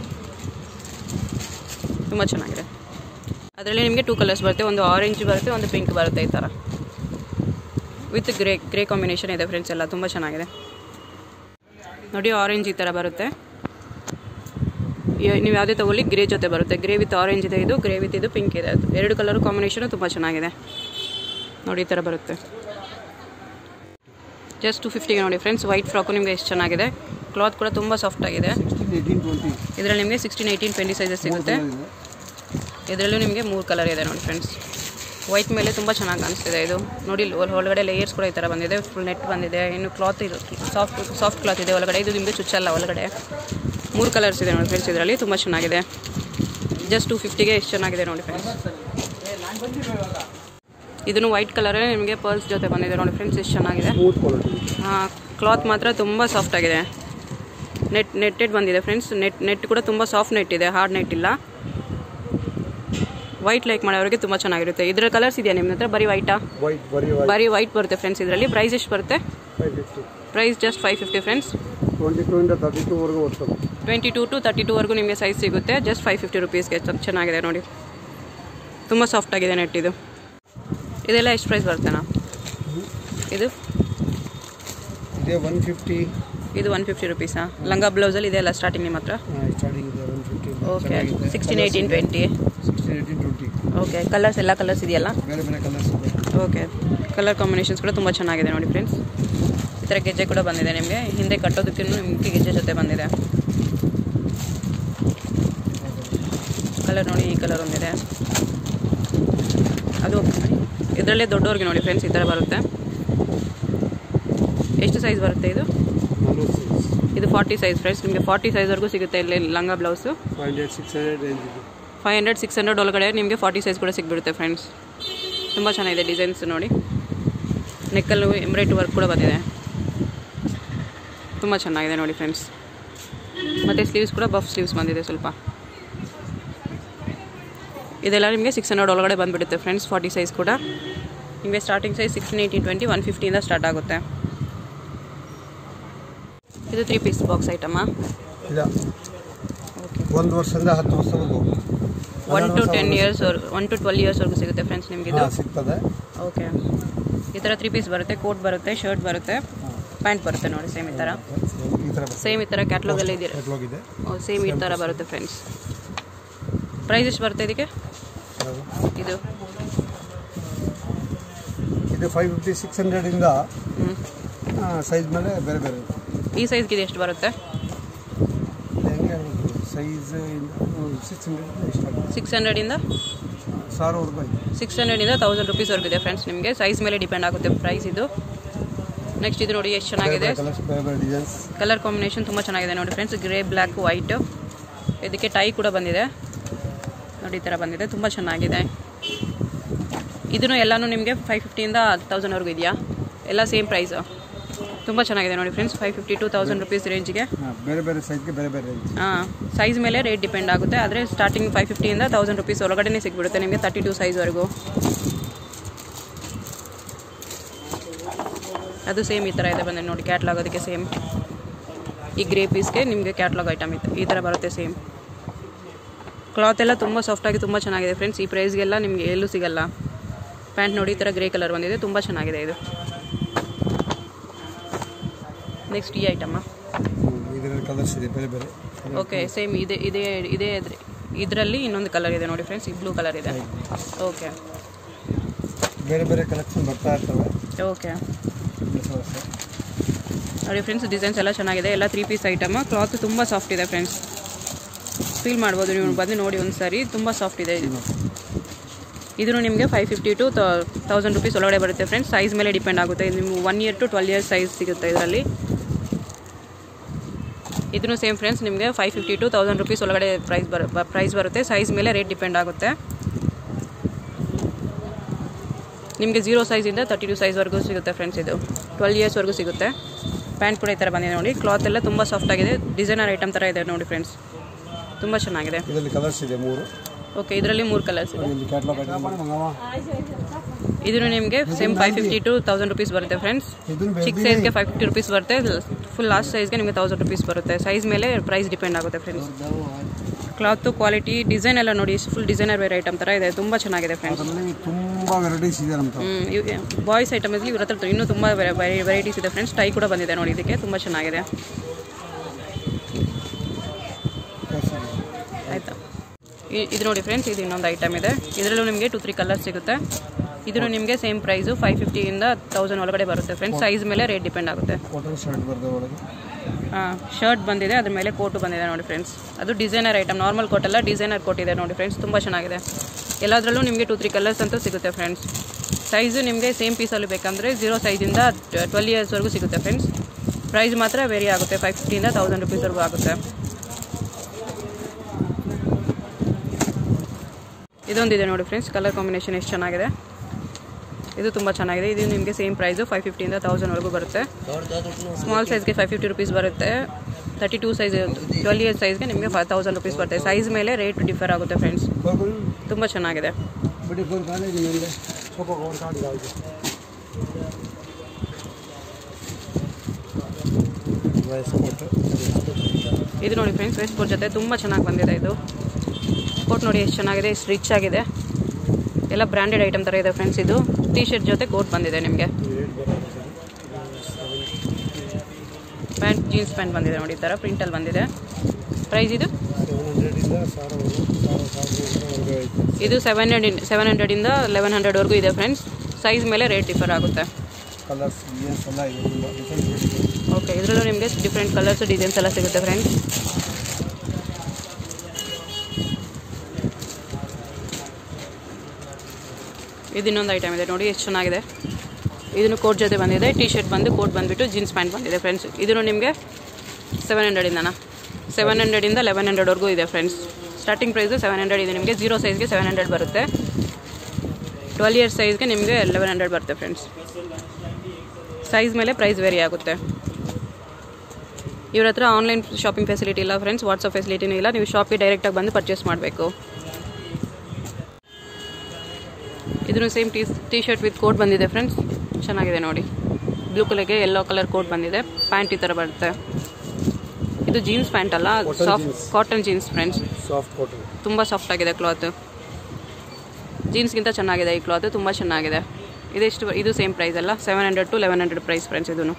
ತುಂಬ ಚೆನ್ನಾಗಿದೆ. ಅದರಲ್ಲಿ ನಿಮಗೆ ಟೂ ಕಲರ್ಸ್ ಬರುತ್ತೆ. ಒಂದು ಆರೆಂಜ್ ಬರುತ್ತೆ, ಒಂದು ಪಿಂಕ್ ಬರುತ್ತೆ ಈ ಥರ. ವಿತ್ ಗ್ರೇ ಗ್ರೇ ಕಾಂಬಿನೇಷನ್ ಇದೆ ಫ್ರೆಂಡ್ಸ್. ಎಲ್ಲ ತುಂಬ ಚೆನ್ನಾಗಿದೆ ನೋಡಿ. ಆರೆಂಜ್ ಈ ಥರ ಬರುತ್ತೆ. ನೀವು ಯಾವುದೇ ತಗೊಳ್ಳಿ ಗ್ರೇ ಜೊತೆ ಬರುತ್ತೆ. ಗ್ರೇ ವಿತ್ ಆರೆಂಜ್ ಇದೆ ಇದು, ಗ್ರೇ ವಿತ್ ಇದು ಪಿಂಕ್ ಇದೆ. ಅದು ಎರಡು ಕಲರ್ ಕಾಂಬಿನೇಷನು ತುಂಬ ಚೆನ್ನಾಗಿದೆ ನೋಡಿ. ಈ ಥರ ಬರುತ್ತೆ. ಜಸ್ಟ್ ಟು ಫಿಫ್ಟಿಗೆ ನೋಡಿ ಫ್ರೆಂಡ್ಸ್. ವೈಟ್ ಫ್ರಾಕು ನಿಮಗೆ ಎಷ್ಟು ಚೆನ್ನಾಗಿದೆ. ಕ್ಲಾತ್ ಕೂಡ ತುಂಬ ಸಾಫ್ಟ್ ಆಗಿದೆ. ಇದರಲ್ಲಿ ನಿಮಗೆ ಸಿಕ್ಸ್ಟೀನ್ ಏಯ್ಟೀನ್ ಟ್ವೆಂಟಿ ಸೈಜಸ್ ಸಿಗುತ್ತೆ. ಇದರಲ್ಲೂ ನಿಮಗೆ ಮೂರು ಕಲರ್ ಇದೆ ನೋಡಿ ಫ್ರೆಂಡ್ಸ್. ವೈಟ್ ಮೇಲೆ ತುಂಬ ಚೆನ್ನಾಗಿ ಕಾಣಿಸ್ತಿದೆ ಇದು ನೋಡಿ. ಒಳಗಡೆ ಲೇಯರ್ಸ್ ಕೂಡ ಈ ಥರ ಬಂದಿದೆ. ಫುಲ್ ನೆಟ್ ಬಂದಿದೆ. ಇನ್ನು ಕ್ಲಾತ್ ಇದು ಸಾಫ್ಟ್ ಸಾಫ್ಟ್ ಕ್ಲಾತ್ ಇದೆ ಒಳಗಡೆ. ಇದು ನಿಮಗೆ ಚುಚ್ಚಲ್ಲ ಒಳಗಡೆ. ಮೂರು ಕಲರ್ಸ್ ಇದೆ ನೋಡಿ ಫ್ರೆಂಡ್ಸ್. ಇದರಲ್ಲಿ ತುಂಬ ಚೆನ್ನಾಗಿದೆ. ಜಸ್ಟ್ ಟು ಫಿಫ್ಟಿಗೆ ಎಷ್ಟು ಚೆನ್ನಾಗಿದೆ ನೋಡಿ ಫ್ರೆಂಡ್ಸ್. ಇದನ್ನು ವೈಟ್ ಕಲರೇ ನಿಮಗೆ ಪರ್ಲ್ಸ್ ಜೊತೆ ಬಂದಿದೆ ನೋಡಿ ಫ್ರೆಂಡ್ಸ್. ಎಷ್ಟು ಚೆನ್ನಾಗಿದೆ. ಹಾಂ, ಕ್ಲಾತ್ ಮಾತ್ರ ತುಂಬ ಸಾಫ್ಟ್ ಆಗಿದೆ. ನೆಟ್ ನೆಟ್ಟೆಡ್ ಬಂದಿದೆ ಫ್ರೆಂಡ್ಸ್. ನೆಟ್ ನೆಟ್ ಕೂಡ ತುಂಬ ಸಾಫ್ಟ್ ನೆಟ್ ಇದೆ, ಹಾರ್ಡ್ ನೆಟ್ ಇಲ್ಲ. ವೈಟ್ ಲೈಕ್ ಮಾಡೋರಿಗೆ ತುಂಬ ಚೆನ್ನಾಗಿರುತ್ತೆ. ಇದರ ಕಲರ್ಸ್ ಇದೆಯಾ ನಿಮ್ಮ ಹತ್ರ? ಬರೀ ವೈಟಾ? ಬರೀ ವೈಟ್ ಬರುತ್ತೆ ಫ್ರೆಂಡ್ಸ್ ಇದರಲ್ಲಿ. ಪ್ರೈಸ್ ಎಷ್ಟು ಬರುತ್ತೆ? Price just five fifty friends. Twenty two to thirty ಟೂವರೆಗೂ ನಿಮಗೆ ಸೈಜ್ ಸಿಗುತ್ತೆ. ಜಸ್ಟ್ ಫೈವ್ ಫಿಫ್ಟಿ ರುಪೀಸ್ಗೆ ಚೆನ್ನಾಗಿದೆ ನೋಡಿ. ತುಂಬ ಸಾಫ್ಟ್ ಆಗಿದೆ ನೆಟ್ ಇದು. ಇದೆಲ್ಲ ಎಷ್ಟು ಪ್ರೈಸ್ ಬರ್ತೇನಾ? ಇದು ಒನ್ ಫಿಫ್ಟಿ. ಇದು ಒನ್ ಫಿಫ್ಟಿ ರುಪೀಸಾ? ಲಂಗ ಬ್ಲೌಸಲ್ಲಿ ಇದೆಲ್ಲ ಸ್ಟಾರ್ಟಿಂಗ್ ನಿಮ್ಮ ಹತ್ರ? Okay. Sixteen eighteen twenty. Okay. Colours ಎಲ್ಲ ಕಲರ್ಸ್ ಇದೆಯಲ್ಲ? ಓಕೆ. ಕಲರ್ ಕಾಂಬಿನೇಷನ್ಸ್ ಕೂಡ ತುಂಬ ಚೆನ್ನಾಗಿದೆ ನೋಡಿ ಫ್ರೆಂಡ್ಸ್. ಈ ಥರ ಗೆಜ್ಜೆ ಕೂಡ ಬಂದಿದೆ ನಿಮಗೆ. ಹಿಂದೆ ಕಟ್ಟೋದಕ್ಕೂ ನಿಮಗೆ ಗೆಜ್ಜೆ ಜೊತೆ ಬಂದಿದೆ. ಕಲರ್ ನೋಡಿ, ಈ ಕಲರ್ ಒಂದಿದೆ. ಅದು ಇದರಲ್ಲೇ ದೊಡ್ಡವ್ರಿಗೆ ನೋಡಿ ಫ್ರೆಂಡ್ಸ್ ಈ ಥರ ಬರುತ್ತೆ. ಎಷ್ಟು ಸೈಜ್ ಬರುತ್ತೆ ಇದು? ಇದು ಫಾರ್ಟಿ ಸೈಜ್ ಫ್ರೆಂಡ್ಸ್. ನಿಮಗೆ ಫಾರ್ಟಿ ಸೈಜ್ವರೆಗೂ ಸಿಗುತ್ತೆ ಇಲ್ಲಿ ಲಂಗ blouse. Five hundred six hundred ಒಳಗಡೆ ನಿಮಗೆ ಫಾರ್ಟಿ ಸೈಜ್ ಕೂಡ ಸಿಗ್ಬಿಡುತ್ತೆ ಫ್ರೆಂಡ್ಸ್. ತುಂಬ ಚೆನ್ನಾಗಿದೆ ಡಿಸೈನ್ಸ್ ನೋಡಿ. ನೆಕ್ಕಲ್ಲೂ ಎಂಬ್ರಾಯ್ಡ್ ವರ್ಕ್ ಕೂಡ ಬಂದಿದೆ. ತುಂಬ ಚೆನ್ನಾಗಿದೆ ನೋಡಿ ಫ್ರೆಂಡ್ಸ್. ಮತ್ತು ಸ್ಲೀವ್ಸ್ ಕೂಡ ಬಫ್ ಸ್ಲೀವ್ಸ್ ಬಂದಿದೆ ಸ್ವಲ್ಪ. ಇದೆಲ್ಲ ನಿಮಗೆ ಸಿಕ್ಸ್ ಹಂಡ್ರೆಡ್ ಒಳಗಡೆ ಬಂದುಬಿಡುತ್ತೆ ಫ್ರೆಂಡ್ಸ್. ಫಾರ್ಟಿ ಸೈಜ್ ಕೂಡ ನಿಮಗೆ starting size sixteen eighteen twenty one ಫಿಫ್ಟಿಯಿಂದ ಸ್ಟಾರ್ಟ್ ಆಗುತ್ತೆ. ಇದು ತ್ರೀ ಪೀಸ್ ಬಾಕ್ಸ್ ಐಟಮಾ? ಇಲ್ಲ, ಒಂದು ವರ್ಷದಿಂದ ಹತ್ತು ವರ್ಷವರೆಗೂ one to ten years one to twelve ಇಯರ್ಸ್ವರೆಗೂ ಸಿಗುತ್ತೆ ಫ್ರೆಂಡ್ಸ್ ನಿಮಗೆ ಇದು. ಸಿಗ್ತದೆ. ಓಕೆ. ಈ ಥರ ತ್ರೀ ಪೀಸ್ ಬರುತ್ತೆ. ಕೋಟ್ ಬರುತ್ತೆ, ಶರ್ಟ್ ಬರುತ್ತೆ, ಪ್ಯಾಂಟ್ ಬರುತ್ತೆ ನೋಡಿ. ಸೇಮ್ ಈ ಥರ ಸೇಮ್ ಈ ಥರ ಕ್ಯಾಟ್ಲಾಗಲ್ಲಿ ಇದೆ. ಸೇಮ್ ಈ ಥರ ಬರುತ್ತೆ ಫ್ರೆಂಡ್ಸ್. ಪ್ರೈಸ್ ಎಷ್ಟು ಬರುತ್ತೆ ಇದಕ್ಕೆ? ಇದು ಇದು ಫೈವ್ ಫಿಫ್ಟಿ ಸಿಕ್ಸ್ ಹಂಡ್ರೆಡಿಂದ ಸೈಜ್ ಮೇಲೆ ಬೇರೆ ಬೇರೆ ಈ ಸೈಜ್ಗೆ ಎಷ್ಟು ಬರುತ್ತೆ? ಸೈಜ್ ಸಿಕ್ಸ್ ಹಂಡ್ರೆಡ್ ಸಿಕ್ಸ್ ಹಂಡ್ರೆಡಿಂದ ಸಾವಿರವರೆಗೂ ಸಿಕ್ಸ್ ಹಂಡ್ರೆಡಿಂದ ತೌಸಂಡ್ ರುಪೀಸ್ವರೆಗೂ ಇದೆ ಫ್ರೆಂಡ್ಸ್. ನಿಮಗೆ ಸೈಜ್ ಮೇಲೆ ಡಿಪೆಂಡ್ ಆಗುತ್ತೆ ಪ್ರೈಸ್ ಇದು. ನೆಕ್ಸ್ಟ್ ಇದು ನೋಡಿ ಎಷ್ಟು ಚೆನ್ನಾಗಿದೆ, ಕಲರ್ ಕಾಂಬಿನೇಷನ್ ತುಂಬ ಚೆನ್ನಾಗಿದೆ ನೋಡಿ ಫ್ರೆಂಡ್ಸ್. ಗ್ರೇ ಬ್ಲ್ಯಾಕ್ ವೈಟ್, ಇದಕ್ಕೆ ಟೈ ಕೂಡ ಬಂದಿದೆ ನೋಡಿ, ಈ ಥರ ಬಂದಿದೆ, ತುಂಬ ಚೆನ್ನಾಗಿದೆ. ಇದನ್ನು ಎಲ್ಲನೂ ನಿಮಗೆ ಫೈವ್ ಫಿಫ್ಟಿಯಿಂದ ತೌಸಂಡ್ವರೆಗೂ ಇದೆಯಾ? ಎಲ್ಲ ಸೇಮ್ ಪ್ರೈಸು, ತುಂಬ ಚೆನ್ನಾಗಿದೆ ನೋಡಿ friends. Five fifty to thousand rupees ರೇಂಜ್ಗೆ ಬೇರೆ ಬೇರೆ ಸೈಜ್ಗೆ ಬೇರೆ ಬೇರೆ ರೇಂಜ್. ಹಾಂ, ಸೈಜ್ ಮೇಲೆ ರೇಟ್ ಡಿಪೆಂಡ್ ಆಗುತ್ತೆ. ಆದರೆ ಸ್ಟಾರ್ಟಿಂಗ್ ಫೈವ್ ಫಿಫ್ಟಿಯಿಂದ ತೌಸಂಡ್ ರುಪೀಸ್ ಒಳಗಡೆ ಸಿಗ್ಬಿಡುತ್ತೆ ನಿಮಗೆ, ತರ್ಟಿ ಟು ಸೈಜ್ವರೆಗೂ. ಅದು ಸೇಮ್ ಈ ಥರ ಇದೆ ಬಂದೆ ನೋಡಿ, ಕ್ಯಾಟ್ಲಾಗ್ ಅದಕ್ಕೆ ಸೇಮ್. ಈ ಗ್ರೇ ಪೀಸ್ಗೆ ನಿಮಗೆ ಕ್ಯಾಟ್ಲಾಗ್ ಐಟಮ್ ಇದೆ, ಈ ಥರ ಬರುತ್ತೆ ಸೇಮ್. ಕ್ಲಾತ್ ಎಲ್ಲ ತುಂಬ ಸಾಫ್ಟಾಗಿ ತುಂಬ ಚೆನ್ನಾಗಿದೆ ಫ್ರೆಂಡ್ಸ್. ಈ ಪ್ರೈಸ್ಗೆಲ್ಲ ನಿಮಗೆ ಎಲ್ಲೂ ಸಿಗಲ್ಲ. ಪ್ಯಾಂಟ್ ನೋಡಿ ಈ ಥರ ಗ್ರೇ ಕಲರ್ ಬಂದಿದೆ, ತುಂಬ ಚೆನ್ನಾಗಿದೆ ಇದು. ನೆಕ್ಸ್ಟ್ ಈ ಐಟಮ್ಮ ಕಲರ್ಸ್ ಇದೆ ಬೇರೆ ಬೇರೆ. ಓಕೆ, ಸೇಮ್ ಇದೆ ಇದೇ ಇದೇ ಇದರಲ್ಲಿ ಇನ್ನೊಂದು ಕಲರ್ ಇದೆ ನೋಡಿ ಫ್ರೆಂಡ್ಸ್, ಈ ಬ್ಲೂ ಕಲರ್ ಇದೆ. ಓಕೆ, ಬೇರೆ ಬೇರೆ ಕಲೆಕ್ಷನ್ ಬರ್ತಾ ಇರ್ತವೆ. ಓಕೆ ನೋಡಿ ಫ್ರೆಂಡ್ಸ್, ಡಿಸೈನ್ಸ್ ಎಲ್ಲ ಚೆನ್ನಾಗಿದೆ, ಎಲ್ಲ ತ್ರೀ ಪೀಸ್ ಐಟಮ್. ಕ್ಲಾತ್ ತುಂಬ ಸಾಫ್ಟ್ ಇದೆ ಫ್ರೆಂಡ್ಸ್, ಫೀಲ್ ಮಾಡ್ಬೋದು ನೀವು ಬಂದು ನೋಡಿ ಒಂದು ಸಾರಿ, ತುಂಬ ಸಾಫ್ಟ್ ಇದೆ ಇದು. ಇದನ್ನು ನಿಮಗೆ five fifty to thousand rupees ಒಳಗಡೆ ಬರುತ್ತೆ ಫ್ರೆಂಡ್ಸ್. ಸೈಜ್ ಮೇಲೆ ಡಿಪೆಂಡ್ ಆಗುತ್ತೆ, ನಿಮ್ಗೆ one year to twelve years size ಸಿಗುತ್ತೆ ಇದರಲ್ಲಿ. ಇದನ್ನು ಸೇಮ್ ಫ್ರೆಂಡ್ಸ್, ನಿಮಗೆ five fifty to thousand rupees ಒಳಗಡೆ ಪ್ರೈಸ್ ಬರ ಪ್ರೈಸ್ ಬರುತ್ತೆ. ಸೈಜ್ ಮೇಲೆ ರೇಟ್ ಡಿಪೆಂಡ್ ಆಗುತ್ತೆ. ನಿಮಗೆ ಜೀರೋ ಸೈಜಿಂದ ತರ್ಟಿ ಟು ಸೈಜ್ವರೆಗೂ ಸಿಗುತ್ತೆ ಫ್ರೆಂಡ್ಸ್. ಇದು ಟ್ವೆಲ್ ಇಯರ್ಸ್ವರೆಗೂ ಸಿಗುತ್ತೆ. ಪ್ಯಾಂಟ್ ಕೂಡ ಈ ಥರ ಬಂದಿದೆ ನೋಡಿ, ಕ್ಲಾತ್ ಎಲ್ಲ ತುಂಬ ಸಾಫ್ಟ್ ಆಗಿದೆ, ಡಿಸೈನರ್ ಐಟಮ್ ಥರ ಇದೆ ನೋಡಿ ಫ್ರೆಂಡ್ಸ್, ತುಂಬ ಚೆನ್ನಾಗಿದೆ. ಇದರಲ್ಲಿ ಕಲರ್ಸ್ ಇದೆ ಮೂರು. ಓಕೆ, ಇದರಲ್ಲಿ ಮೂರು ಕಲರ್ಸ್ ಇದೆ. ಇದನ್ನು ನಿಮಗೆ same five fifty to thousand rupees ಬರುತ್ತೆ ಫ್ರೆಂಡ್ಸ್. ಚಿಕ್ಕ ಸೈಜ್ಗೆ ಫೈವ್ ಫಿಫ್ಟಿ ರುಪೀಸ್ ಬರುತ್ತೆ, ಫುಲ್ ಲಾಸ್ಟ್ ಸೈಜ್ಗೆ ನಿಮಗೆ ತೌಸಂಡ್ ರುಪೀಸ್ ಬರುತ್ತೆ. ಸೈಜ್ ಮೇಲೆ ಪ್ರೈಸ್ ಡಿಪೆಂಡ್ ಆಗುತ್ತೆ ಫ್ರೆಂಡ್ಸ್. ಕ್ಲಾತು ಕ್ವಾಲಿಟಿ ಡಿಸೈನ್ ಎಲ್ಲ ನೋಡಿ, ಫುಲ್ ಡಿಸೈನರ್ ವೇರ್ ಐಟಮ್ ಥರ ಇದೆ, ತುಂಬ ಚೆನ್ನಾಗಿದೆ ಫ್ರೆಂಡ್ಸ್. ತುಂಬ ವೆರೈಟೀಸ್ ಇದೆ ನಮ್ಮ ಹ್ಞೂ, ಬಾಯ್ಸ್ ಐಟಮಲ್ಲಿ ಇವ್ರ ಹತ್ರ ಇನ್ನೂ ತುಂಬ ವೆರೈಟೀಸ್ ಇದೆ ಫ್ರೆಂಡ್ಸ್. ಟೈ ಕೂಡ ಬಂದಿದೆ ನೋಡಿ, ಇದಕ್ಕೆ ತುಂಬ ಚೆನ್ನಾಗಿದೆ. ಆಯಿತಾ, ಇದು ನೋಡಿ ಫ್ರೆಂಡ್ಸ್, ಇದು ಇನ್ನೊಂದು ಐಟಮ್ ಇದೆ. ಇದರಲ್ಲೂ ನಿಮಗೆ ಟು ತ್ರೀ ಕಲರ್ಸ್ ಸಿಗುತ್ತೆ. ಇದನ್ನು ನಿಮಗೆ ಸೇಮ್ ಪ್ರೈಸು ಫೈವ್ ಫಿಫ್ಟಿಯಿಂದ ತೌಸಂಡ್ ಒಳಗಡೆ ಬರುತ್ತೆ ಫ್ರೆಂಡ್ಸ್. ಸೈಜ್ ಮೇಲೆ ರೇಟ್ ಡಿಪೆಂಡ್ ಆಗುತ್ತೆ. ಹಾಂ, ಶರ್ಟ್ ಬಂದಿದೆ, ಅದ್ರ ಮೇಲೆ ಕೋಟು ಬಂದಿದೆ ನೋಡಿ ಫ್ರೆಂಡ್ಸ್. ಅದು ಡಿಸೈನರ್ ಐಟಮ್, ನಾರ್ಮಲ್ ಕೋಟ್ ಅಲ್ಲ, ಡಿಸೈನರ್ ಕೋಟ್ ಇದೆ ನೋಡಿ ಫ್ರೆಂಡ್ಸ್, ತುಂಬ ಚೆನ್ನಾಗಿದೆ. ಎಲ್ಲದರಲ್ಲೂ ನಿಮಗೆ ಟು ತ್ರೀ ಕಲರ್ಸ್ ಅಂತೂ ಸಿಗುತ್ತೆ ಫ್ರೆಂಡ್ಸ್. ಸೈಜು ನಿಮಗೆ ಸೇಮ್ ಪೀಸಲ್ಲಿ ಬೇಕಂದರೆ ಜೀರೋ ಸೈಜಿಂದ ಟ್ವೆಲ್ ಇಯರ್ಸ್ವರೆಗೂ ಸಿಗುತ್ತೆ ಫ್ರೆಂಡ್ಸ್. ಪ್ರೈಸ್ ಮಾತ್ರ ವೇರಿ ಆಗುತ್ತೆ, ಫೈವ್ ಫಿಫ್ಟಿಯಿಂದ ತೌಸಂಡ್ ರುಪೀಸ್ವರೆಗೂ ಆಗುತ್ತೆ. ಇದೊಂದಿದೆ ನೋಡಿ ಫ್ರೆಂಡ್ಸ್, ಕಲರ್ ಕಾಂಬಿನೇಷನ್ ಎಷ್ಟು ಚೆನ್ನಾಗಿದೆ, ಇದು ತುಂಬ ಚೆನ್ನಾಗಿದೆ. ಇದು ನಿಮಗೆ ಸೇಮ್ ಪ್ರೈಸು ಫೈವ್ ಫಿಫ್ಟಿಯಿಂದ ತೌಸಂಡ್ವರೆಗೂ ಬರುತ್ತೆ. ಸ್ಮಾಲ್ ಸೈಜ್ಗೆ ಫೈವ್ ಫಿಫ್ಟಿ ರುಪೀಸ್ ಬರುತ್ತೆ. Thirty two size twelve years ಸೈಜ್ಗೆ ನಿಮಗೆ ಫೈವ್ ತೌಸಂಡ್ ರುಪೀಸ್ ಬರುತ್ತೆ. ಸೈಜ್ ಮೇಲೆ ರೇಟ್ ಡಿಫರ್ ಆಗುತ್ತೆ ಫ್ರೆಂಡ್ಸ್, ತುಂಬ ಚೆನ್ನಾಗಿದೆ. ಇದು ನೋಡಿ ಫ್ರೆಂಡ್ಸ್, ವೇಸ್ಟ್ ಕೋಟ್ ಜೊತೆ ತುಂಬ ಚೆನ್ನಾಗಿ ಬಂದಿದೆ. ಇದು ಕೋಟ್ ನೋಡಿ ಎಷ್ಟು ಚೆನ್ನಾಗಿದೆ, ಎಷ್ಟು ರಿಚ್ ಆಗಿದೆ, ಎಲ್ಲ ಬ್ರ್ಯಾಂಡೆಡ್ ಐಟಮ್ ಥರ ಇದೆ ಫ್ರೆಂಡ್ಸ್. ಇದು ಟೀ ಶರ್ಟ್ ಜೊತೆ ಕೋಟ್ ಬಂದಿದೆ ನಿಮಗೆ. ಪ್ಯಾಂಟ್ ಜೀನ್ಸ್ ಪ್ಯಾಂಟ್ ಬಂದಿದೆ ನೋಡಿ, ಈ ಥರ ಪ್ರಿಂಟಲ್ಲಿ ಬಂದಿದೆ. ಪ್ರೈಸ್ ಇದು ಇದು ಸೆವೆನ್ ಹಂಡ್ರೆಡ್ ಸೆವೆನ್ ಹಂಡ್ರೆಡಿಂದ ಲೆವೆನ್ ಹಂಡ್ರೆಡ್ವರೆಗೂ ಇದೆ ಫ್ರೆಂಡ್ಸ್. ಸೈಜ್ ಮೇಲೆ ರೇಟ್ ಡಿಫರ್ ಆಗುತ್ತೆ. ಓಕೆ, ಇದರಲ್ಲೂ ನಿಮಗೆ ಡಿಫ್ರೆಂಟ್ ಕಲರ್ಸ್ ಡಿಸೈನ್ಸ್ ಎಲ್ಲ ಸಿಗುತ್ತೆ ಫ್ರೆಂಡ್ಸ್. ಇದು ಇನ್ನೊಂದು ಐಟಮ್ ಇದೆ ನೋಡಿ, ಎಷ್ಟು ಚೆನ್ನಾಗಿದೆ. ಇದನ್ನು ಕೋಟ್ ಜೊತೆ ಬಂದಿದೆ. ಟೀ ಶರ್ಟ್ ಬಂದು ಕೋಟ್ ಬಂದುಬಿಟ್ಟು ಜೀನ್ಸ್ ಪ್ಯಾಂಟ್ ಬಂದಿದೆ ಫ್ರೆಂಡ್ಸ್. ಇದನ್ನು ನಿಮಗೆ ಸೆವೆನ್ ಹಂಡ್ರೆಡಿಂದನಾ ಸೆವೆನ್ ಹಂಡ್ರೆಡಿಂದ ಲೆವೆನ್ ಹಂಡ್ರೆಡ್ವರೆಗೂ ಇದೆ friends. Starting price seven hundred ಇದೆ ನಿಮಗೆ. ಜೀರೋ ಸೈಜ್ಗೆ ಸೆವೆನ್ ಹಂಡ್ರೆಡ್ ಬರುತ್ತೆ. ಟ್ವೆಲ್ ಇಯರ್ಸ್ ಸೈಜ್ಗೆ ನಿಮಗೆ ಲೆವೆನ್ ಹಂಡ್ರೆಡ್ ಬರುತ್ತೆ ಫ್ರೆಂಡ್ಸ್. ಸೈಜ್ ಮೇಲೆ ಪ್ರೈಸ್ ವೇರಿ ಆಗುತ್ತೆ. ಇವ್ರ ಹತ್ರ ಆನ್ಲೈನ್ ಶಾಪಿಂಗ್ ಫೆಸಿಲಿಟಿ ಇಲ್ಲ ಫ್ರೆಂಡ್ಸ್, ವಾಟ್ಸಪ್ ಫೆಸಿಲಿಟಿನೂ ಇಲ್ಲ. ನೀವು ಶಾಪಿಗೆ ಡೈರೆಕ್ಟಾಗಿ ಬಂದು ಪರ್ಚೇಸ್ ಮಾಡಬೇಕು. ಇದನ್ನು same T T shirt with coat ಬಂದಿದೆ ಫ್ರೆಂಡ್ಸ್, ಚೆನ್ನಾಗಿದೆ ನೋಡಿ. ಬ್ಲೂ ಕಲರ್ಗೆ ಯೆಲ್ಲೋ ಕಲರ್ ಕೋಟ್ ಬಂದಿದೆ. ಪ್ಯಾಂಟ್ ಈ ಥರ ಬರುತ್ತೆ. ಇದು ಜೀನ್ಸ್ ಪ್ಯಾಂಟ್ ಅಲ್ಲ, soft cotton jeans friends. Soft cotton, ತುಂಬ ಸಾಫ್ಟ್ ಆಗಿದೆ ಕ್ಲಾತ್. ಜೀನ್ಸ್ಗಿಂತ ಚೆನ್ನಾಗಿದೆ ಈ ಕ್ಲಾತ್, ತುಂಬ ಚೆನ್ನಾಗಿದೆ. ಇದೆಷ್ಟು, ಇದು ಸೇಮ್ ಪ್ರೈಸ್ ಅಲ್ಲ, seven hundred to eleven hundred price friends. ಇದನ್ನು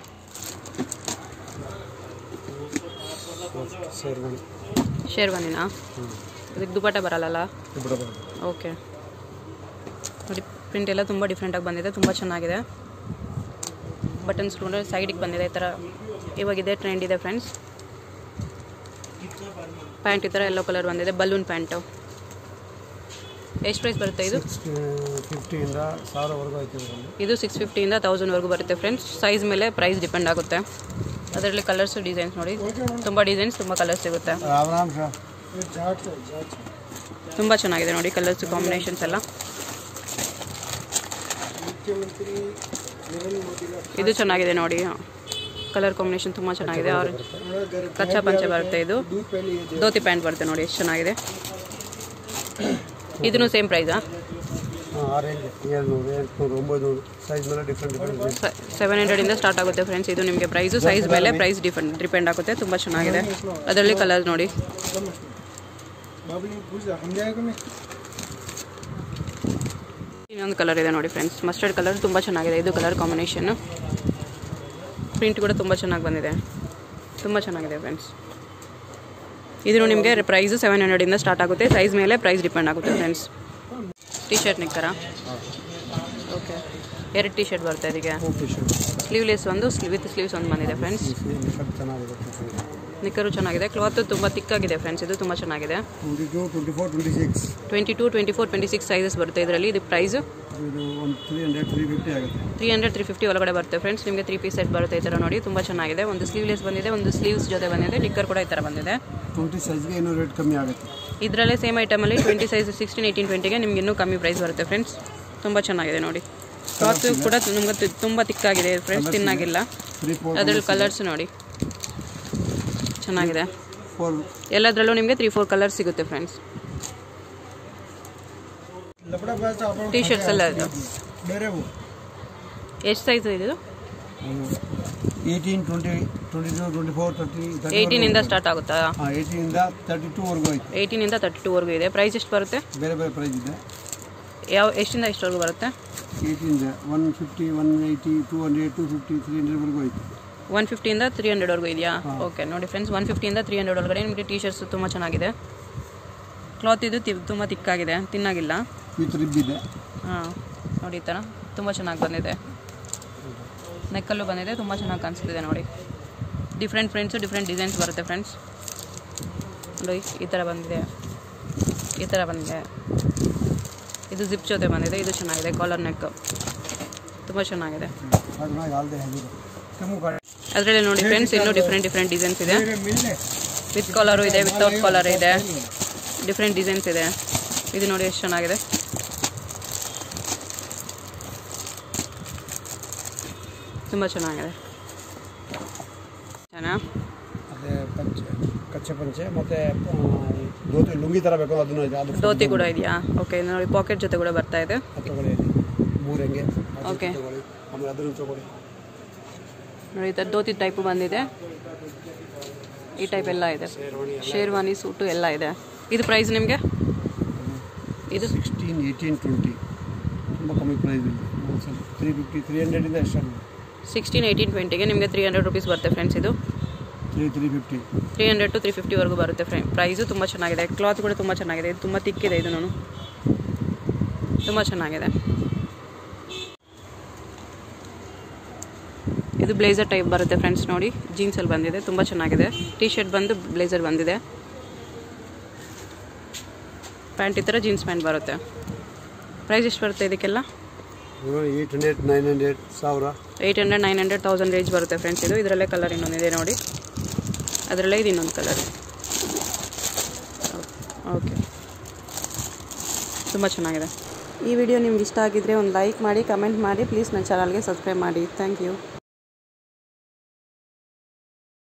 ಶೇರ್ವಾನಿನಾ? ಇದಕ್ಕೆ ದುಪಟ್ಟ ಬರಲ್ಲ? ಓಕೆ ನೋಡಿ, ಪ್ರಿಂಟ್ ಎಲ್ಲ ತುಂಬ ಡಿಫ್ರೆಂಟಾಗಿ ಬಂದಿದೆ, ತುಂಬ ಚೆನ್ನಾಗಿದೆ. ಬಟನ್ಸ್ ಕೂಡ ಸೈಡಿಗೆ ಬಂದಿದೆ, ಈ ಥರ ಇವಾಗಿದೆ ಟ್ರೆಂಡ್ ಇದೆ ಫ್ರೆಂಡ್ಸ್. ಪ್ಯಾಂಟ್ ಈ ಥರ ಯೆಲ್ಲೋ ಕಲರ್ ಬಂದಿದೆ, ಬಲೂನ್ ಪ್ಯಾಂಟು. ಎಷ್ಟು ಪ್ರೈಸ್ ಬರುತ್ತೆ ಇದು? ಫಿಫ್ಟಿಯಿಂದ ಸಾವಿರವರೆಗೂ ಆಯ್ತು. ಇದು ಸಿಕ್ಸ್ ಫಿಫ್ಟಿಯಿಂದ ತೌಸಂಡ್ವರೆಗೂ ಬರುತ್ತೆ ಫ್ರೆಂಡ್ಸ್. ಸೈಜ್ ಮೇಲೆ ಪ್ರೈಸ್ ಡಿಪೆಂಡ್ ಆಗುತ್ತೆ. ಅದರಲ್ಲಿ ಕಲರ್ಸ್ ಡಿಸೈನ್ಸ್ ನೋಡಿ, ತುಂಬ ಡಿಸೈನ್ಸ್ ತುಂಬ ಕಲರ್ಸ್ ಸಿಗುತ್ತೆ. ತುಂಬ ಚೆನ್ನಾಗಿದೆ ನೋಡಿ ಕಲರ್ಸ್ ಕಾಂಬಿನೇಷನ್ಸ್ ಎಲ್ಲ. ಇದು ಚೆನ್ನಾಗಿದೆ ನೋಡಿ, ಕಲರ್ ಕಾಂಬಿನೇಷನ್ ತುಂಬ ಚೆನ್ನಾಗಿದೆ. ಆರೆಂಜ್ ಕಚ್ಚಾ ಪಂಚೆ ಬರುತ್ತೆ, ಇದು ಧೋತಿ ಪ್ಯಾಂಟ್ ಬರುತ್ತೆ ನೋಡಿ, ಎಷ್ಟು ಚೆನ್ನಾಗಿದೆ. ಇದೂ ಸೇಮ್ ಪ್ರೈಸಾ? ಸೆವೆನ್ ಹಂಡ್ರೆಡಿಂದ ಸ್ಟಾರ್ಟ್ ಆಗುತ್ತೆ ಫ್ರೆಂಡ್ಸ್. ಇದು ನಿಮಗೆ ಪ್ರೈಸು ಸೈಜ್ ಮೇಲೆ ಪ್ರೈಸ್ ಡಿಫೆಂಡ್ ಡಿಪೆಂಡ್ ಆಗುತ್ತೆ. ತುಂಬ ಚೆನ್ನಾಗಿದೆ. ಅದರಲ್ಲಿ ಕಲರ್ ನೋಡಿ, ಇನ್ನೊಂದು ಕಲರ್ ಇದೆ ನೋಡಿ ಫ್ರೆಂಡ್ಸ್, ಮಸ್ಟರ್ಡ್ ಕಲರ್ ತುಂಬ ಚೆನ್ನಾಗಿದೆ. ಇದು ಕಲರ್ ಕಾಂಬಿನೇಷನ್ನು, ಪ್ರಿಂಟ್ ಕೂಡ ತುಂಬ ಚೆನ್ನಾಗಿ ಬಂದಿದೆ, ತುಂಬ ಚೆನ್ನಾಗಿದೆ ಫ್ರೆಂಡ್ಸ್. ಇದು ನಿಮಗೆ ಪ್ರೈಸು ಸೆವೆನ್ ಹಂಡ್ರೆಡಿಂದ ಸ್ಟಾರ್ಟ್ ಆಗುತ್ತೆ. ಸೈಜ್ ಮೇಲೆ ಪ್ರೈಸ್ ಡಿಪೆಂಡ್ ಆಗುತ್ತೆ ಫ್ರೆಂಡ್ಸ್. ಟಿ ಶರ್ಟ್ ನಿಕ್ಕರ ಓಕೆ, ಎರಡು ಟಿ ಶರ್ಟ್ ಬರುತ್ತೆ ಇದಕ್ಕೆ. ಸ್ಲೀವ್ಲೆಸ್ ಒಂದು ವಿತ್ ಸ್ಲೀವ್ಸ್ ಒಂದು ಬಂದಿದೆ ಫ್ರೆಂಡ್ಸ್. ನಿಕ್ಕರು ಚೆನ್ನಾಗಿದೆ, ಕ್ಲಾತ್ ತುಂಬ ತಿಕ್ಕಾಗಿದೆ ಫ್ರೆಂಡ್ಸ್. ಇದು ತುಂಬ ಚೆನ್ನಾಗಿದೆ. Twenty two twenty four twenty six sizes ಬರುತ್ತೆ ಇದರಲ್ಲಿ. ಇದು price three hundred three fifty ಒಳಗಡೆ ಬರುತ್ತೆ ಫ್ರೆಂಡ್ಸ್. ನಿಮಗೆ ತ್ರೀ ಪೀಸ್ ಸೆಟ್ ಬರುತ್ತೆ ಈ ಥರ ನೋಡಿ, ತುಂಬ ಚೆನ್ನಾಗಿದೆ. ಒಂದು ಸ್ಲೀವ್ಲೆಸ್ ಬಂದಿದೆ, ಒಂದು ಸ್ಲೀವ್ಸ್ ಜೊತೆ ಬಂದಿದೆ. ನಿಕ್ಕರ್ ಕೂಡ ಈ ಥರ ಬಂದಿದೆ. ಟ್ವೆಂಟಿ ಸೈಜ್ಗೆ ಇನ್ನೂ ರೇಟ್ ಕಮ್ಮಿ ಆಗುತ್ತೆ. ಇದರಲ್ಲೇ ಸೇಮ್ ಐಟಮಲ್ಲಿ ಟ್ವೆಂಟಿ ಸೈಜ್ ಸಿಕ್ಸ್ಟೀನ್ ಏಯ್ಟೀನ್ ಟ್ವೆಂಟಿಗೆ ನಿಮ್ಗೆ ಇನ್ನೂ ಕಮ್ಮಿ ಪ್ರೈಸ್ ಬರುತ್ತೆ ಫ್ರೆಂಡ್ಸ್. ತುಂಬ ಚೆನ್ನಾಗಿದೆ ನೋಡಿ, ಕ್ಲಾತ್ ಕೂಡ ನಿಮ್ಗೆ ತುಂಬ ತಿಕ್ಕಾಗಿದೆ ಫ್ರೆಂಡ್ಸ್, ತಿನ್ನಾಗಿಲ್ಲ. ಅದರಲ್ಲಿ ಕಲರ್ಸ್ ನೋಡಿ ಚೆನ್ನಾಗಿದೆ. ಎಲ್ಲದರಲ್ಲೂ ನಿಮಗೆ ತ್ರೀ ಫೋರ್ ಕಲರ್ಸ್ ಸಿಗುತ್ತೆ ಫ್ರೆಂಡ್ಸ್. ಟಿ ಶರ್ಟ್ಸ್ ಎಲ್ಲ ಇದು ಎಷ್ಟು ಸೈಜ್ ಇದು? Eighteen twenty twenty two twenty four thirty ಏಯ್ಟೀನಿಂದ ಸ್ಟಾರ್ಟ್ ಆಗುತ್ತಾ? ಏಯ್ಟೀನಿಂದ ತರ್ಟಿ ಟೂವರೆಗೂ ಐತೆ. ಏಯ್ಟೀನಿಂದ ತರ್ಟಿ ಟೂವರೆಗೂ ಇದೆ. ಪ್ರೈಸ್ ಎಷ್ಟು ಬರುತ್ತೆ? ಬೇರೆ ಬೇರೆ ಪ್ರೈಸ್ ಇದೆ. ಯಾವ ಎಷ್ಟಿಂದ ಎಷ್ಟವರೆಗೂ ಬರುತ್ತೆ? ಏಯ್ಟೀನಿಂದ one fifty one eighty two hundred two fifty three ಹಂಡ್ರೆಡ್ವರೆಗೂ ಐತೆ. ಒನ್ ಫಿಫ್ಟಿಯಿಂದ ತ್ರೀ ಹಂಡ್ರೆಡ್ವರೆಗೂ ಇದೆಯಾ? ಓಕೆ ನೋಡಿ ಫ್ರೆಂಡ್ಸ್, ಒನ್ ಫಿಫ್ಟಿಯಿಂದ ತ್ರೀ ಹಂಡ್ರೆಡ್ ಒಳಗಡೆ ನಿಮಗೆ ಟಿ ಶರ್ಟ್ಸ್ ತುಂಬ ಚೆನ್ನಾಗಿದೆ. ಕ್ಲಾತ್ ಇದು ತಿ ತುಂಬ ತಿಕ್ಕಾಗಿದೆ, ತಿನ್ನಾಗಿಲ್ಲ. ವಿತ್ ರಿಬ್ ಇದೆ. ಹಾಂ ನೋಡಿ ಈ ಥರ ತುಂಬ ಚೆನ್ನಾಗಿ ಬಂದಿದೆ. ನೆಕ್ಕಲ್ಲೂ ಬಂದಿದೆ, ತುಂಬ ಚೆನ್ನಾಗಿ ಕಾಣಿಸ್ತಿದೆ ನೋಡಿ. ಡಿಫ್ರೆಂಟ್ ಫ್ರೆಂಡ್ಸು ಡಿಫ್ರೆಂಟ್ ಡಿಸೈನ್ಸ್ ಬರುತ್ತೆ ಫ್ರೆಂಡ್ಸ್. ನೋಡಿ ಈ ಥರ ಬಂದಿದೆ, ಈ ಥರ ಬಂದಿದೆ. ಇದು ಜಿಪ್ ಜೊತೆ ಬಂದಿದೆ, ಇದು ಚೆನ್ನಾಗಿದೆ. ಕಾಲರ್ ನೆಕ್ ತುಂಬ ಚೆನ್ನಾಗಿದೆ. ಅದರಲ್ಲಿ ನೋಡಿ ಫ್ರೆಂಡ್ಸ್ ಇನ್ನೂ ಡಿಫ್ರೆಂಟ್ ಡಿಫ್ರೆಂಟ್ ಡಿಸೈನ್ಸ್ ಇದೆ. ವಿತ್ ಕಾಲರು ಇದೆ, ವಿತೌಟ್ ಕಾಲರ್ ಇದೆ, ಡಿಫ್ರೆಂಟ್ ಡಿಸೈನ್ಸ್ ಇದೆ. ಇದು ನೋಡಿ ಎಷ್ಟು ಚೆನ್ನಾಗಿದೆ. ತುಂಬ ಚೆನ್ನಾಗಿದೆ. ಚೆನ್ನಾಗಿ ಅದೇ ಪಂಚೆ ಕಚ್ಚೆ ಪಂಚೆ ಮತ್ತು ಧೋತಿ ಲುಂಗಿ ಥರ ಬೇಕು ಅದನ್ನು ಇದೆ. ಅದು ಧೋತಿ ಕೂಡ ಇದೆಯಾ? ಓಕೆ ನೋಡಿ ಪಾಕೆಟ್ ಜೊತೆ ಕೂಡ ಬರ್ತಾ ಇದೆ. ತಗೊಳ್ಳಿ ಮೂರು ಹೆಂಗೆ. ಓಕೆ ಆಮೇಲೆ ಅದನ್ನು ತಗೊಳ್ಳಿ ನೋಡಿ, ಈ ಥರ ಧೋತಿ ಟೈಪು ಬಂದಿದೆ. ಈ ಟೈಪ್ ಎಲ್ಲ ಇದೆ, ಶೇರ್ವಾನಿ ಸೂಟು ಎಲ್ಲ ಇದೆ. ಇದು ಪ್ರೈಸ್ ನಿಮಗೆ? ಇದು ಸಿಕ್ಸ್ಟೀನ್ ಏಯ್ಟೀನ್ ಟ್ವೆಂಟಿ ತುಂಬ ಕಮ್ಮಿ ಪ್ರೈಸ್ ಇದೆ. ತ್ರೀ ಫಿಫ್ಟಿ ತ್ರೀ ಹಂಡ್ರೆಡಿಂದ ಎಷ್ಟು? ಸಿಕ್ಸ್ಟೀನ್ ಏಯ್ಟೀನ್ ಟ್ವೆಂಟಿಗೆ ನಿಮಗೆ ತ್ರೀ ಹಂಡ್ರೆಡ್ ರುಪೀಸ್ ಬರುತ್ತೆ ಫ್ರೆಂಡ್ಸ್. ಇದು three three fifty three hundred to three ಫಿಫ್ಟಿವರೆಗೂ ಬರುತ್ತೆ ಫ್ರೆಂಡ್. ಪ್ರೈಸು ತುಂಬ ಚೆನ್ನಾಗಿದೆ, ಕ್ಲಾತ್ ಕೂಡ ತುಂಬ ಚೆನ್ನಾಗಿದೆ. ಇದು ತುಂಬ ತಿಕ್ಕಿದೆ, ಇದು ನಾನು ತುಂಬ ಚೆನ್ನಾಗಿದೆ. ಇದು ಬ್ಲೇಸರ್ ಟೈಪ್ ಬರುತ್ತೆ ಫ್ರೆಂಡ್ಸ್. ನೋಡಿ ಜೀನ್ಸಲ್ಲಿ ಬಂದಿದೆ, ತುಂಬ ಚೆನ್ನಾಗಿದೆ. ಟಿ ಶರ್ಟ್ ಬಂದು ಬ್ಲೇಸರ್ ಬಂದಿದೆ. ಪ್ಯಾಂಟ್ ಈ ಥರ ಜೀನ್ಸ್ ಪ್ಯಾಂಟ್ ಬರುತ್ತೆ. ಪ್ರೈಸ್ ಎಷ್ಟು ಬರುತ್ತೆ ಇದಕ್ಕೆಲ್ಲ? ಏಯ್ಟ್ ಹಂಡ್ರೆಡ್ ನೈನ್ ಹಂಡ್ರೆಡ್ ಸಾವಿರ eight hundred nine hundred thousand range ಬರುತ್ತೆ ಫ್ರೆಂಡ್ಸ್. ಇದು ಇದರಲ್ಲೇ ಕಲರ್ ಇನ್ನೊಂದಿದೆ ನೋಡಿ, ಅದರಲ್ಲೇ ಇದು ಇನ್ನೊಂದು ಕಲರ್. ಓಕೆ, ತುಂಬ ಚೆನ್ನಾಗಿದೆ. ಈ ವಿಡಿಯೋ ನಿಮ್ಗೆ ಇಷ್ಟ ಆಗಿದ್ದರೆ ಒಂದು ಲೈಕ್ ಮಾಡಿ, ಕಮೆಂಟ್ ಮಾಡಿ, ಪ್ಲೀಸ್ ನನ್ನ ಚಾನಲ್ಗೆ ಸಬ್ಸ್ಕ್ರೈಬ್ ಮಾಡಿ. Thank you.